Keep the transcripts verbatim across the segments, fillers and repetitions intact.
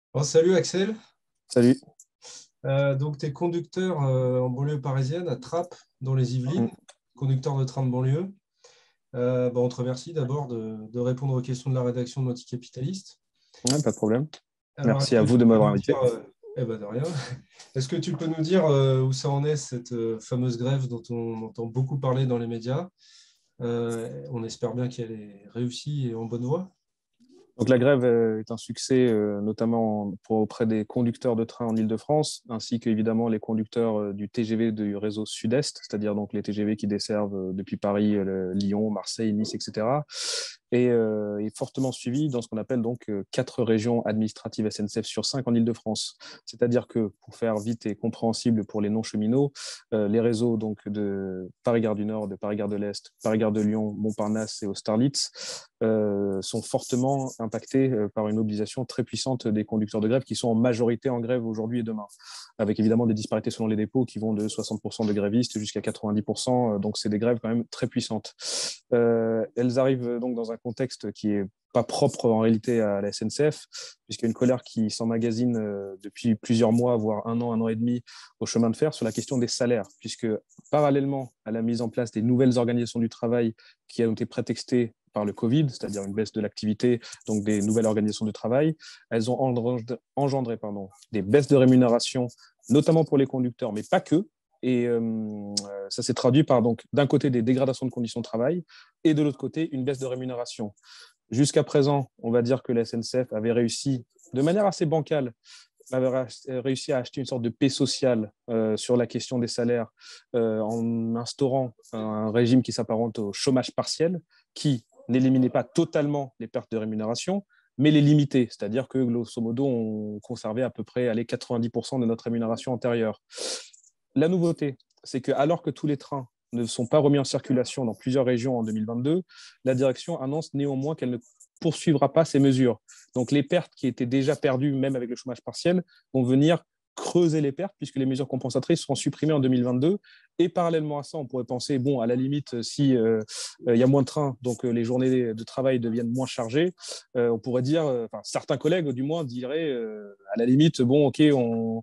Bon, salut Axel. Salut. Euh, donc, tu es conducteur euh, en banlieue parisienne à Trappes, dans les Mm. Yvelines, conducteur de train de banlieue. Euh, bon, on te remercie d'abord de, de répondre aux questions de la rédaction de l'Anticapitaliste. Ouais, pas de problème. Alors, est-ce Merci que à vous tu de peux m'avoir nous dire, invité. euh, eh ben, de rien. Est-ce que tu peux nous dire euh, où ça en est, cette euh, fameuse grève dont on entend beaucoup parler dans les médias? Euh, on espère bien qu'elle est réussie et en bonne voie. Donc, la grève euh, est un succès, euh, notamment pour, auprès des conducteurs de train en Île-de-France, ainsi qu'évidemment les conducteurs euh, du T G V du réseau Sud-Est, c'est-à-dire donc les T G V qui desservent euh, depuis Paris, euh, Lyon, Marseille, Nice, et cetera. Et euh, est fortement suivi dans ce qu'on appelle donc euh, quatre régions administratives S N C F sur cinq en Île-de-France. C'est-à-dire que, pour faire vite et compréhensible pour les non-cheminots, euh, les réseaux donc de Paris-Gare du Nord, de Paris-Gare de l'Est, Paris-Gare de Lyon, Montparnasse et Austerlitz euh, sont fortement impactés euh, par une mobilisation très puissante des conducteurs de grève qui sont en majorité en grève aujourd'hui et demain, avec évidemment des disparités selon les dépôts qui vont de soixante pour cent de grévistes jusqu'à quatre-vingt-dix pour cent. Donc, c'est des grèves quand même très puissantes. Euh, elles arrivent donc dans un contexte qui est pas propre en réalité à la S N C F, puisqu'il y a une colère qui s'emmagasine euh, depuis plusieurs mois, voire un an, un an et demi au chemin de fer sur la question des salaires, puisque parallèlement à la mise en place des nouvelles organisations du travail qui ont été prétextées par le Covid, c'est-à-dire une baisse de l'activité, donc des nouvelles organisations de travail, elles ont engendré pardon, des baisses de rémunération, notamment pour les conducteurs, mais pas que. Et euh, ça s'est traduit par, donc, d'un côté, des dégradations de conditions de travail et de l'autre côté, une baisse de rémunération. Jusqu'à présent, on va dire que la S N C F avait réussi, de manière assez bancale, avait réussi à acheter une sorte de paix sociale euh, sur la question des salaires euh, en instaurant un régime qui s'apparente au chômage partiel, qui n'éliminait pas totalement les pertes de rémunération, mais les limitait. C'est-à-dire que, grosso modo, on conservait à peu près allez, quatre-vingt-dix pour cent de notre rémunération antérieure. La nouveauté, c'est que alors que tous les trains ne sont pas remis en circulation dans plusieurs régions en deux mille vingt-deux, la direction annonce néanmoins qu'elle ne poursuivra pas ces mesures. Donc les pertes qui étaient déjà perdues, même avec le chômage partiel, vont venir creuser les pertes puisque les mesures compensatrices seront supprimées en deux mille vingt-deux. Et parallèlement à ça, on pourrait penser, bon, à la limite, si euh, il y a moins de trains, donc euh, les journées de travail deviennent moins chargées, euh, on pourrait dire, euh, enfin certains collègues du moins diraient, euh, à la limite, bon, ok, on,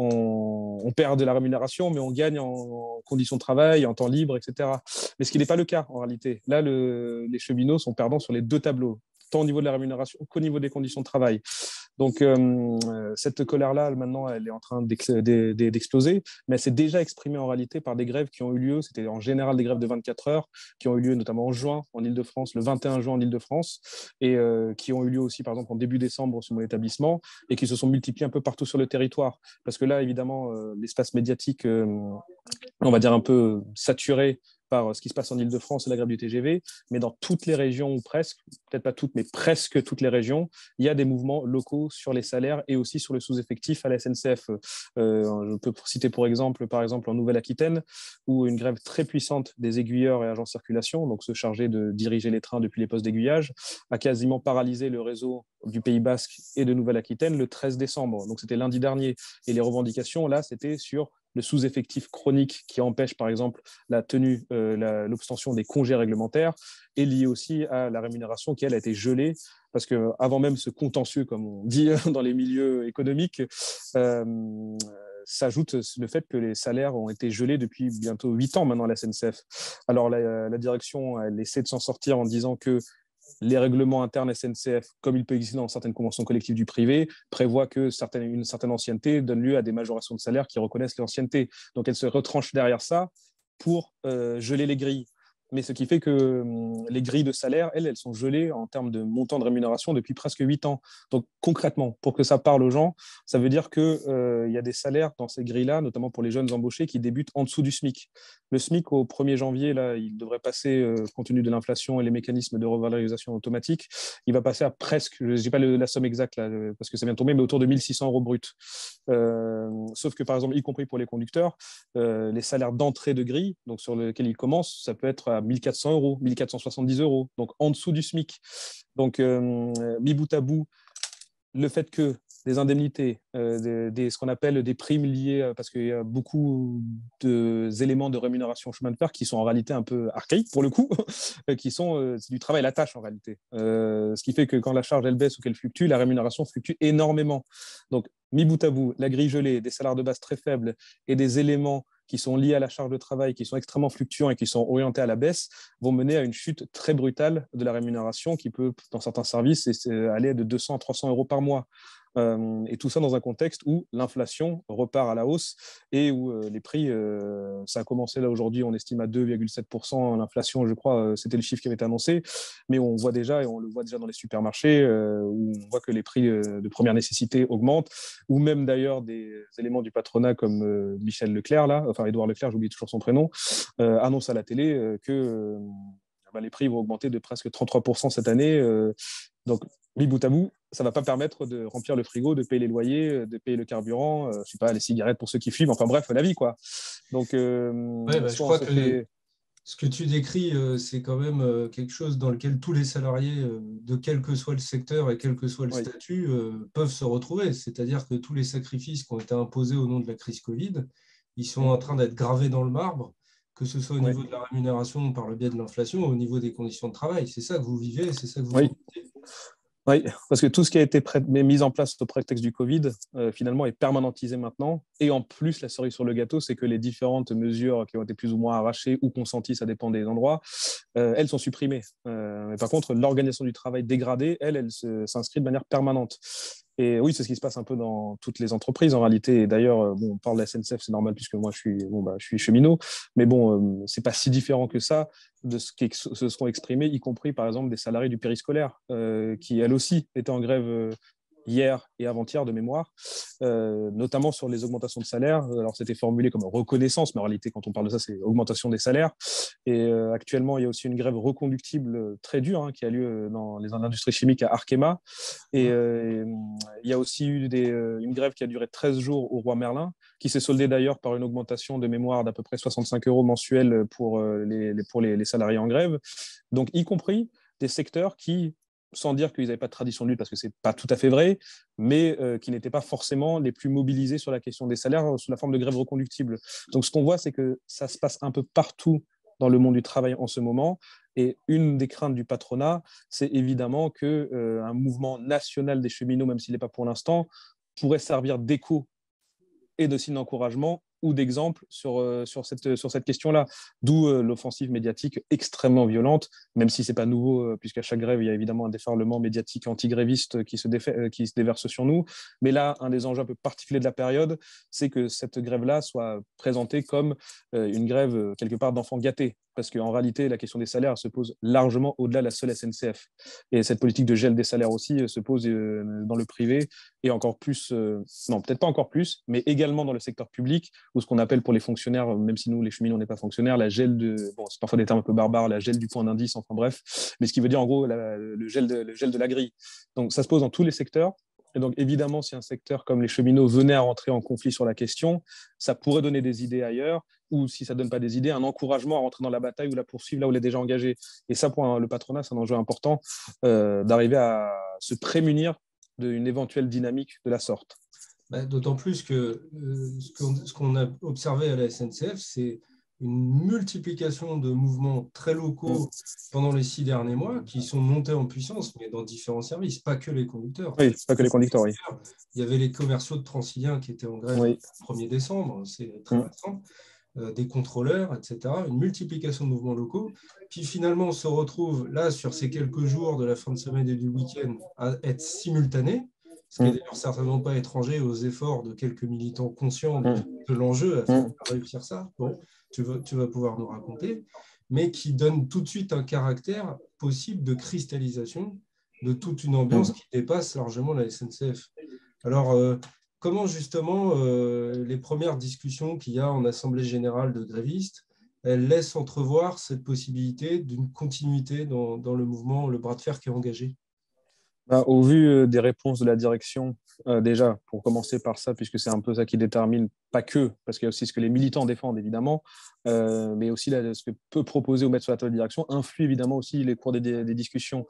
on, on perd de la rémunération, mais on gagne en, en conditions de travail, en temps libre, et cetera. Mais ce qui n'est pas le cas en réalité. Là, le, les cheminots sont perdants sur les deux tableaux, tant au niveau de la rémunération qu'au niveau des conditions de travail. Donc, euh, cette colère-là, maintenant, elle est en train d'exploser, mais elle s'est déjà exprimée en réalité par des grèves qui ont eu lieu. C'était en général des grèves de vingt-quatre heures qui ont eu lieu notamment en juin en Ile-de-France, le vingt et un juin en Ile-de-France, et euh, qui ont eu lieu aussi, par exemple, en début décembre sur mon établissement, et qui se sont multipliées un peu partout sur le territoire. Parce que là, évidemment, euh, l'espace médiatique, euh, on va dire un peu saturé par ce qui se passe en Ile-de-France et la grève du T G V, mais dans toutes les régions, ou presque, peut-être pas toutes, mais presque toutes les régions, il y a des mouvements locaux sur les salaires et aussi sur le sous-effectif à la S N C F. Euh, je peux citer pour exemple, par exemple en Nouvelle-Aquitaine, où une grève très puissante des aiguilleurs et agents de circulation, donc se charger de diriger les trains depuis les postes d'aiguillage, a quasiment paralysé le réseau du Pays Basque et de Nouvelle-Aquitaine le treize décembre. Donc c'était lundi dernier. Et les revendications, là, c'était sur le sous-effectif chronique qui empêche, par exemple, la tenue, euh, l'obtention des congés réglementaires, est lié aussi à la rémunération qui, elle, a été gelée, parce qu'avant même ce contentieux, comme on dit dans les milieux économiques, euh, s'ajoute le fait que les salaires ont été gelés depuis bientôt huit ans maintenant à la S N C F. Alors la, la direction, elle essaie de s'en sortir en disant que les règlements internes S N C F, comme il peut exister dans certaines conventions collectives du privé, prévoient que certaines, une certaine ancienneté donne lieu à des majorations de salaire qui reconnaissent l'ancienneté. Donc, elle se retranche derrière ça pour euh, geler les grilles. Mais ce qui fait que hum, les grilles de salaire, elles, elles sont gelées en termes de montant de rémunération depuis presque huit ans. Donc, concrètement, pour que ça parle aux gens, ça veut dire qu'il euh, y a des salaires dans ces grilles-là, notamment pour les jeunes embauchés, qui débutent en dessous du SMIC. Le SMIC, au premier janvier, là, il devrait passer, euh, compte tenu de l'inflation et les mécanismes de revalorisation automatique, il va passer à presque, je n'ai pas le, la somme exacte là, parce que ça vient de tomber, mais autour de mille six cents euros brut. Euh, sauf que, par exemple, y compris pour les conducteurs, euh, les salaires d'entrée de grille, donc sur lesquels ils commencent, ça peut être à mille quatre cents euros, mille quatre cent soixante-dix euros, donc en dessous du SMIC. Donc, euh, mis bout à bout, le fait que des indemnités, euh, des, des, ce qu'on appelle des primes liées, parce qu'il y a beaucoup d'éléments de rémunération au chemin de fer qui sont en réalité un peu archaïques pour le coup, qui sont euh, c'est du travail à la tâche en réalité. Euh, ce qui fait que quand la charge elle baisse ou qu'elle fluctue, la rémunération fluctue énormément. Donc, mis bout à bout, la grille gelée, des salaires de base très faibles et des éléments qui sont liés à la charge de travail, qui sont extrêmement fluctuants et qui sont orientés à la baisse, vont mener à une chute très brutale de la rémunération qui peut, dans certains services, aller de deux cents à trois cents euros par mois. Euh, et tout ça dans un contexte où l'inflation repart à la hausse et où euh, les prix, euh, ça a commencé là aujourd'hui, on estime à deux virgule sept pour cent l'inflation, je crois, euh, c'était le chiffre qui avait été annoncé, mais on voit déjà, et on le voit déjà dans les supermarchés, euh, où on voit que les prix euh, de première nécessité augmentent, ou même d'ailleurs des éléments du patronat comme euh, Michel Leclerc, là, enfin Édouard Leclerc, j'oublie toujours son prénom, euh, annonce à la télé euh, que euh, bah, les prix vont augmenter de presque trente-trois pour cent cette année. Euh, donc, mis bout à bout, ça ne va pas permettre de remplir le frigo, de payer les loyers, de payer le carburant, euh, je sais pas, les cigarettes pour ceux qui fument, enfin bref, la vie, quoi. Donc, euh, Ouais, bah, je soit on crois se que fait... ce que tu décris, euh, c'est quand même euh, quelque chose dans lequel tous les salariés, euh, de quel que soit le secteur et quel que soit le Oui, statut, euh, peuvent se retrouver. C'est-à-dire que tous les sacrifices qui ont été imposés au nom de la crise Covid, ils sont mm, en train d'être gravés dans le marbre, que ce soit au ouais, niveau de la rémunération par le biais de l'inflation, au niveau des conditions de travail. C'est ça que vous vivez, c'est ça que vous oui. subissez. Oui, parce que tout ce qui a été pré- mis en place au prétexte du Covid, euh, finalement, est permanentisé maintenant. Et en plus, la cerise sur le gâteau, c'est que les différentes mesures qui ont été plus ou moins arrachées ou consenties, ça dépend des endroits, euh, elles sont supprimées. Euh, mais par contre, l'organisation du travail dégradée, elle, elle se- s'inscrit de manière permanente. Et oui, c'est ce qui se passe un peu dans toutes les entreprises en réalité. Et d'ailleurs, euh, bon, on parle de la S N C F, c'est normal puisque moi je suis, bon, bah, je suis cheminot, mais bon, euh, c'est pas si différent que ça de ce qui se seront exprimés, y compris par exemple des salariés du périscolaire, euh, qui elles aussi étaient en grève euh, hier et avant-hier de mémoire, euh, notamment sur les augmentations de salaire. Alors c'était formulé comme reconnaissance, mais en réalité quand on parle de ça, c'est augmentation des salaires. Et euh, actuellement, il y a aussi une grève reconductible très dure hein, qui a lieu dans les industries chimiques à Arkema. Et euh, il y a aussi eu des, euh, une grève qui a duré treize jours au Roi Merlin, qui s'est soldée d'ailleurs par une augmentation de mémoire d'à peu près soixante-cinq euros mensuels pour, euh, les, les, pour les, les salariés en grève. Donc, y compris des secteurs qui, sans dire qu'ils n'avaient pas de tradition de lutte, parce que ce n'est pas tout à fait vrai, mais euh, qui n'étaient pas forcément les plus mobilisés sur la question des salaires sous la forme de grève reconductible. Donc, ce qu'on voit, c'est que ça se passe un peu partout dans le monde du travail en ce moment. Et une des craintes du patronat, c'est évidemment qu'un euh, mouvement national des cheminots, même s'il n'est pas pour l'instant, pourrait servir d'écho et de signe d'encouragement ou d'exemple sur, euh, sur cette, sur cette question-là. D'où euh, l'offensive médiatique extrêmement violente, même si ce n'est pas nouveau, euh, puisqu'à chaque grève, il y a évidemment un déferlement médiatique anti-gréviste qui se, défait, euh, qui se déverse sur nous. Mais là, un des enjeux un peu particuliers de la période, c'est que cette grève-là soit présentée comme euh, une grève, euh, quelque part, d'enfants gâtés. Parce qu'en réalité, la question des salaires se pose largement au-delà de la seule S N C F. Et cette politique de gel des salaires aussi euh, se pose euh, dans le privé et encore plus, euh, non, peut-être pas encore plus, mais également dans le secteur public, ou ce qu'on appelle pour les fonctionnaires, même si nous, les cheminots, on n'est pas fonctionnaires, la gel de, bon, c'est parfois des termes un peu barbares, la gel du point d'indice, enfin bref, mais ce qui veut dire en gros la, le, gel de, le gel de la grille. Donc ça se pose dans tous les secteurs. Et donc évidemment, si un secteur comme les cheminots venait à rentrer en conflit sur la question, ça pourrait donner des idées ailleurs, ou si ça ne donne pas des idées, un encouragement à rentrer dans la bataille ou la poursuivre là où il est déjà engagé. Et ça, pour un, le patronat, c'est un enjeu important euh, d'arriver à se prémunir d'une éventuelle dynamique de la sorte. Bah, d'autant plus que euh, ce qu'on ce qu'on a observé à la S N C F, c'est une multiplication de mouvements très locaux pendant les six derniers mois qui sont montés en puissance, mais dans différents services, pas que les conducteurs. Oui, pas que les conducteurs, oui. Il y avait les commerciaux de Transilien qui étaient en grève Oui. le premier décembre, c'est très Mm. récent, euh, des contrôleurs, et cetera. Une multiplication de mouvements locaux. Puis finalement, on se retrouve là, sur ces quelques jours de la fin de semaine et du week-end, à être simultanés, ce qui n'est Mm. d'ailleurs certainement pas étranger aux efforts de quelques militants conscients de, Mm. de l'enjeu à faire Mm. réussir ça. Bon, tu vas, tu vas pouvoir nous raconter, mais qui donne tout de suite un caractère possible de cristallisation de toute une ambiance Mm. qui dépasse largement la S N C F. Alors, euh, comment justement euh, les premières discussions qu'il y a en Assemblée générale de grévistes, elles laissent entrevoir cette possibilité d'une continuité dans, dans le mouvement, le bras de fer qui est engagé? Bah, au vu euh, des réponses de la direction, euh, déjà, pour commencer par ça, puisque c'est un peu ça qui détermine, pas que, parce qu'il y a aussi ce que les militants défendent, évidemment, euh, mais aussi là, ce que peut proposer ou mettre sur la table de direction, influe évidemment aussi les cours des, des discussions.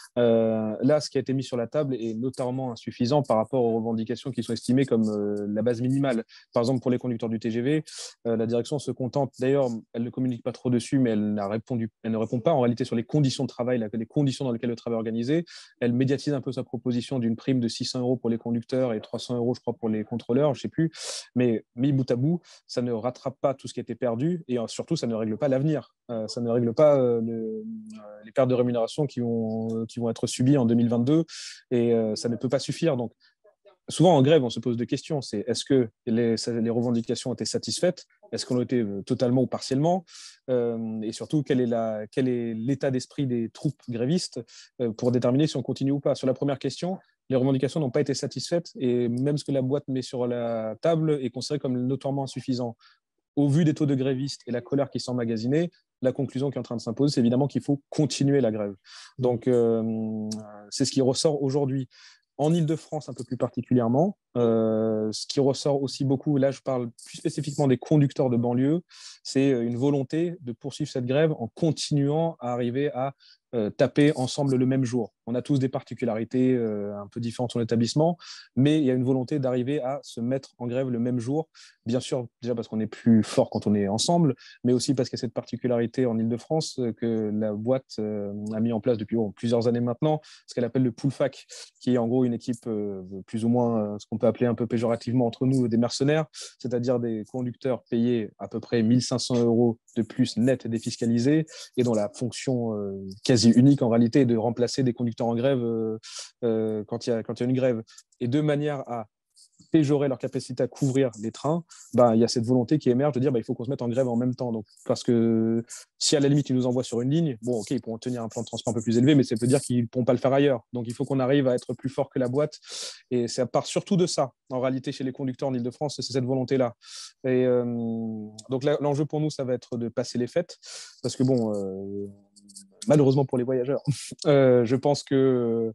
Euh, là, ce qui a été mis sur la table est notamment insuffisant par rapport aux revendications qui sont estimées comme euh, la base minimale. Par exemple, pour les conducteurs du T G V, euh, la direction se contente, d'ailleurs, elle ne communique pas trop dessus, mais elle, n'a répondu, elle ne répond pas en réalité sur les conditions de travail, les conditions dans lesquelles le travail est organisé. Elle médiatise un peu sa proposition d'une prime de six cents euros pour les conducteurs et trois cents euros, je crois, pour les contrôleurs, je ne sais plus. Mais mis bout à bout, ça ne rattrape pas tout ce qui a été perdu et surtout, ça ne règle pas l'avenir. Euh, ça ne règle pas euh, le, euh, les pertes de rémunération qui vont, qui vont être subies en deux mille vingt-deux et euh, ça ne peut pas suffire. Donc, souvent en grève, on se pose deux questions. C'est est-ce que les, les revendications ont été satisfaites? Est-ce qu'elles ont été totalement ou partiellement? euh, Et surtout, quel est, la, quel est l'état d'esprit des troupes grévistes euh, pour déterminer si on continue ou pas? Sur la première question, les revendications n'ont pas été satisfaites et même ce que la boîte met sur la table est considéré comme notoirement insuffisant. Au vu des taux de grévistes et la colère qui s'emmagasinait, la conclusion qui est en train de s'imposer, c'est évidemment qu'il faut continuer la grève. Donc, euh, c'est ce qui ressort aujourd'hui. En Île-de-France, un peu plus particulièrement, euh, ce qui ressort aussi beaucoup, là je parle plus spécifiquement des conducteurs de banlieue, c'est une volonté de poursuivre cette grève en continuant à arriver à euh, taper ensemble le même jour. On a tous des particularités euh, un peu différentes dans l'établissement, mais il y a une volonté d'arriver à se mettre en grève le même jour. Bien sûr, déjà parce qu'on est plus fort quand on est ensemble, mais aussi parce qu'il y a cette particularité en Île-de-France que la boîte euh, a mis en place depuis bon, plusieurs années maintenant, ce qu'elle appelle le pool fac, qui est en gros une équipe euh, plus ou moins euh, ce qu'on peut appeler un peu péjorativement entre nous des mercenaires, c'est-à-dire des conducteurs payés à peu près mille cinq cents euros de plus net défiscalisés et dont la fonction euh, quasi unique en réalité est de remplacer des conducteurs en grève euh, euh, quand il y a, quand il y a une grève. Et de manière à péjorer leur capacité à couvrir les trains, bah, il y a cette volonté qui émerge de dire bah, il faut qu'on se mette en grève en même temps. Donc, parce que si à la limite ils nous envoient sur une ligne, bon ok, ils pourront tenir un plan de transport un peu plus élevé, mais ça veut dire qu'ils ne pourront pas le faire ailleurs. Donc il faut qu'on arrive à être plus fort que la boîte. Et ça part surtout de ça, en réalité, chez les conducteurs en Île-de-France, c'est cette volonté-là. Et euh, donc là, l'enjeu pour nous, ça va être de passer les fêtes, parce que bon, euh, malheureusement pour les voyageurs, euh, je pense que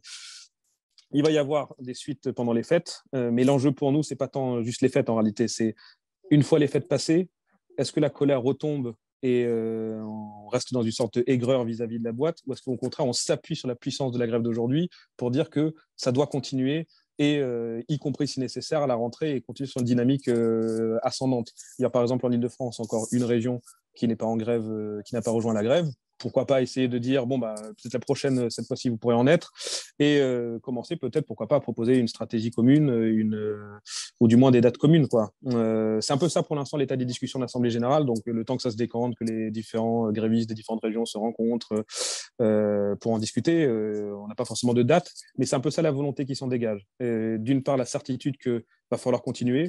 il va y avoir des suites pendant les fêtes, euh, mais l'enjeu pour nous, c'est pas tant juste les fêtes en réalité, c'est une fois les fêtes passées, est-ce que la colère retombe et euh, on reste dans une sorte d'aigreur vis-à-vis de la boîte, ou est-ce qu'au contraire, on s'appuie sur la puissance de la grève d'aujourd'hui pour dire que ça doit continuer et euh, y compris si nécessaire à la rentrée et continuer sur une dynamique euh, ascendante. Il y a par exemple en Île-de-France encore une région qui n'est pas en grève, euh, qui n'a pas rejoint la grève. Pourquoi pas essayer de dire bon bah peut-être la prochaine cette fois-ci vous pourrez en être et euh, commencer peut-être pourquoi pas à proposer une stratégie commune, une euh, ou du moins des dates communes quoi. Euh, c'est un peu ça pour l'instant l'état des discussions de l'Assemblée générale. Donc le temps que ça se décante, que les différents grévistes des différentes régions se rencontrent euh, pour en discuter, euh, on n'a pas forcément de date, mais c'est un peu ça la volonté qui s'en dégage. Euh, d'une part la certitude que va falloir continuer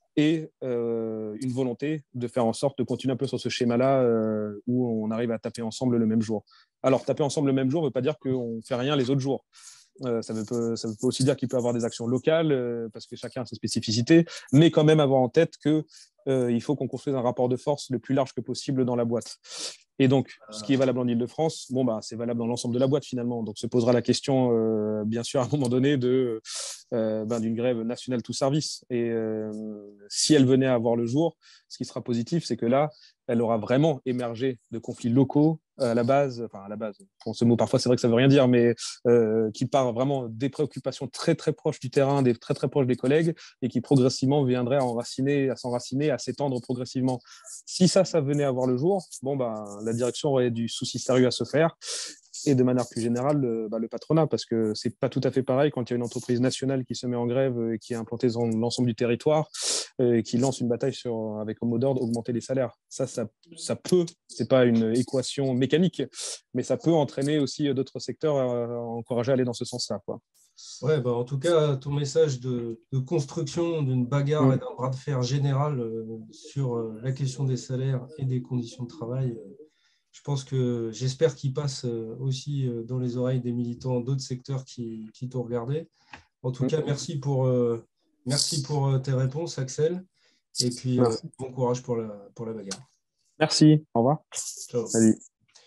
et euh, une volonté de faire en sorte de continuer un peu sur ce schéma-là euh, où on arrive à taper ensemble le même jour. Alors, taper ensemble le même jour ne veut pas dire qu'on ne fait rien les autres jours. Euh, ça, veut, ça veut aussi dire qu'il peut y avoir des actions locales euh, parce que chacun a ses spécificités, mais quand même avoir en tête qu'il euh, faut qu'on construise un rapport de force le plus large que possible dans la boîte. Et donc, ce qui est valable en Île-de-France, bon, bah, c'est valable dans l'ensemble de la boîte finalement. Donc, se posera la question, euh, bien sûr, à un moment donné, de, euh, ben, d'une grève nationale tout service. Et euh, si elle venait à avoir le jour, ce qui sera positif, c'est que là, elle aura vraiment émergé de conflits locaux à la base, enfin à la base, bon, ce mot parfois c'est vrai que ça veut rien dire, mais euh, qui part vraiment des préoccupations très très proches du terrain, des très très proches des collègues, et qui progressivement viendrait à enraciner, à s'enraciner, à s'étendre progressivement. Si ça, ça venait à voir le jour, bon ben la direction aurait du souci sérieux à se faire. Et de manière plus générale, le, bah, le patronat, parce que c'est pas tout à fait pareil quand il y a une entreprise nationale qui se met en grève et qui est implantée dans l'ensemble du territoire euh, et qui lance une bataille sur, avec comme mot d'ordre augmenter les salaires. Ça, ça, ça peut, c'est pas une équation mécanique, mais ça peut entraîner aussi d'autres secteurs à, à encourager à aller dans ce sens-là, quoi. Ouais, bah en tout cas, ton message de, de construction d'une bagarre et Mm. d'un bras de fer général euh, sur euh, la question des salaires et des conditions de travail, euh, je pense que j'espère qu'il passe euh, aussi euh, dans les oreilles des militants d'autres secteurs qui, qui t'ont regardé. En tout Mm. cas, merci pour, euh, merci pour euh, tes réponses, Axel. Et puis, euh, Merci. bon courage pour la, pour la bagarre. Merci. Au revoir. Ciao. Salut.